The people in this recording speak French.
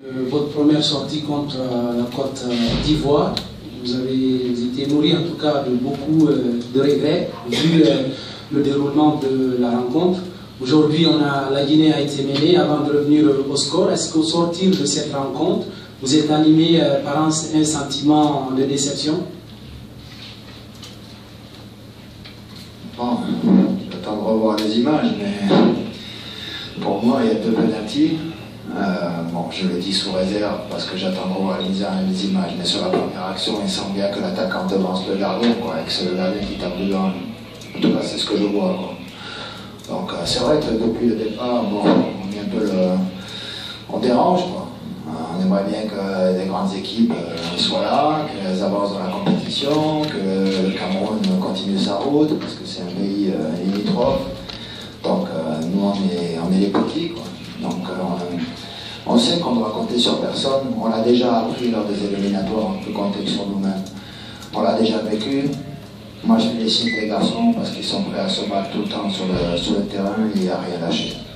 Votre première sortie contre la Côte d'Ivoire, vous avez été nourri en tout cas de beaucoup de regrets vu le déroulement de la rencontre. Aujourd'hui, la Guinée a été menée avant de revenir au score. Est-ce qu'au sortir de cette rencontre, vous êtes animé par un sentiment de déception? Bon, j'attends de revoir les images, mais pour moi, il y a deux pénaltys. Bon, je le dis sous réserve parce que j'attends de revoir les images, mais sur la première action, il semble bien que l'attaquant devance le gardien, quoi, et que c'est le gardien qui tape dedans. En tout cas, c'est ce que je vois, quoi. Donc, c'est vrai que depuis le départ, bon, on est un peu on dérange, quoi. On aimerait bien que les grandes équipes soient là, qu'elles avancent dans la compétition, que le Cameroun continue sa route, parce que c'est un pays limitrophe. Donc, nous, on est les petits, quoi. Donc, on sait qu'on doit compter sur personne. On l'a déjà appris lors des éliminatoires, on peut compter sur nous-mêmes. On l'a déjà vécu. Moi, je félicite les garçons parce qu'ils sont prêts à se battre tout le temps sur le terrain et à rien lâcher.